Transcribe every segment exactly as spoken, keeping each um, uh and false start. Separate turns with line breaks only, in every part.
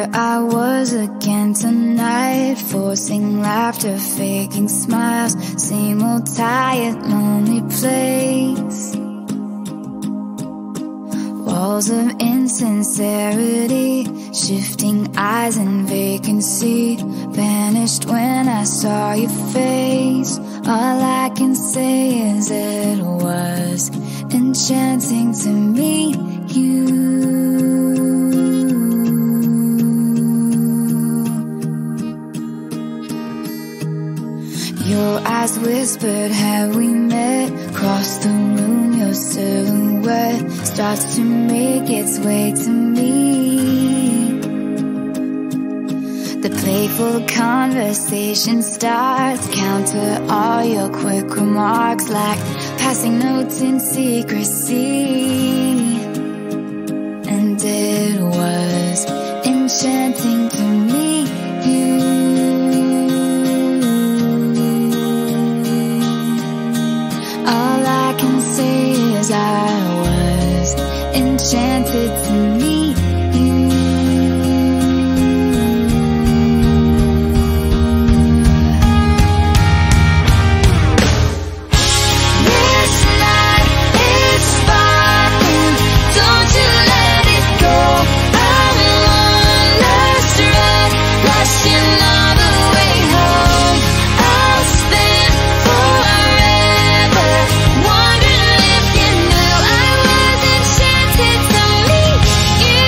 There I was again tonight, forcing laughter, faking smiles. Same old tired, lonely place. Walls of insincerity, shifting eyes and vacancy. Vanished when I saw your face. All I can say is it was enchanting to meet you. Your eyes whispered, have we met? Across the room, your silhouette starts to make its way to me. The playful conversation starts, counter all your quick remarks like passing notes in secrecy. And it was enchanting to meet you. All I can say is I was enchanted to meet you. This night is sparkling, don't you let it go. I'm wonderstruck, rushing all the way home. I'll spend forever wondering if you knew I was enchanted to meet you.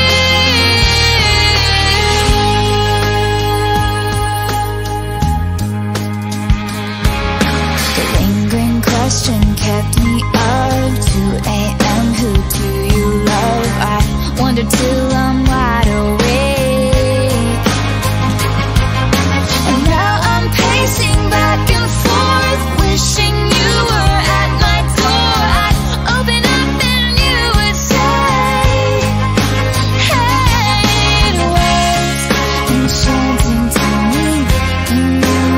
The lingering question kept me up. two A M Who do you love? I wonder till I'm wide awake. And now I'm pacing back and forth, wishing you were at my door. I'd open up and you would say, hey, it was enchanting to meet you.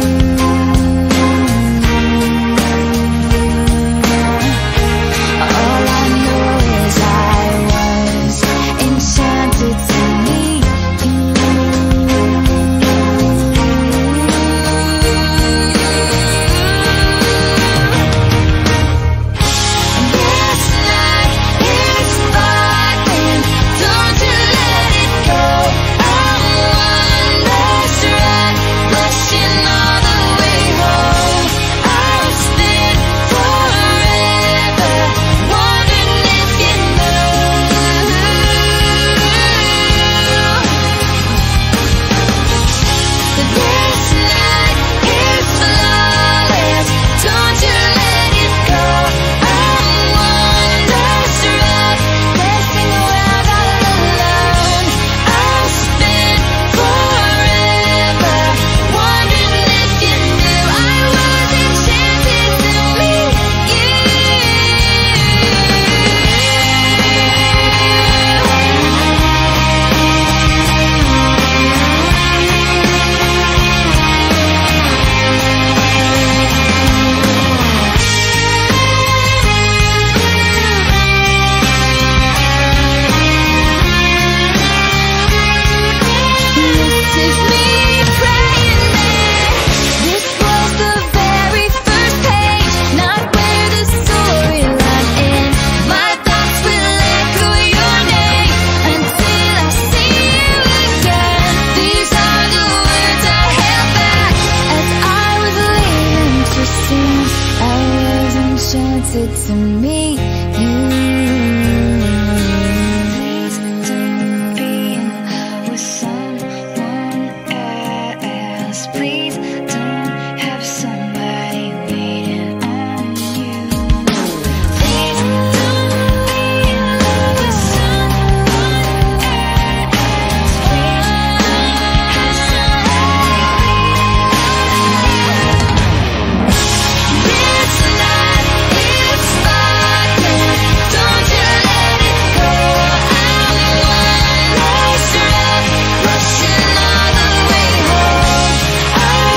All I know is I was enchanted to meet you. This night is sparkling, don't you let it go. I'm wonderstruck, rushing all the way home. I'll spend forever wondering if you know. This night is flawless, don't you let it go. I'm wonderstruck, dancing around all alone. I'll spend forever wondering if you knew I was enchanted to meet you. This is me praying that this was the very first page, not where the storyline ends. My thoughts will echo your name until I see you again. These are the words I held back as I was leaving too soon. I was enchanted to meet you. Please don't be in love with someone else. Please don't have somebody waiting on you. Please don't be in love with someone else. Please don't have somebody This night is sparkling, don't you let it go. I'm wonderstruck, rushing all the way home. I'll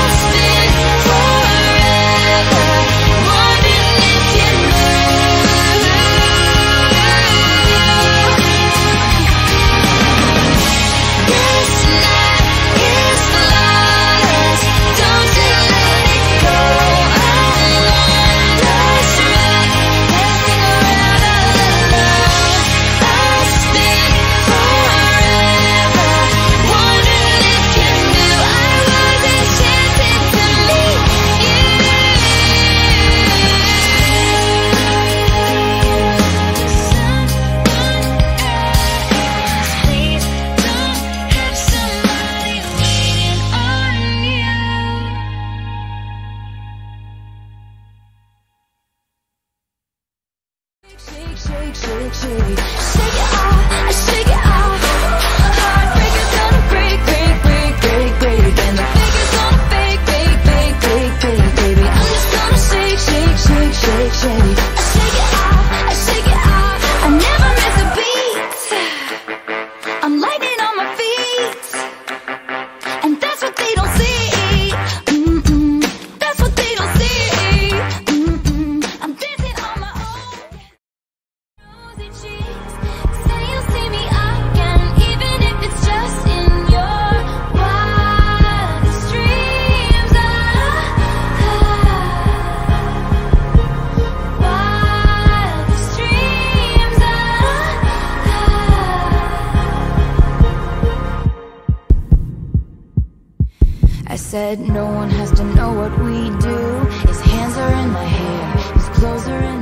said no one has to know what we do. His hands are in my hair, his clothes are in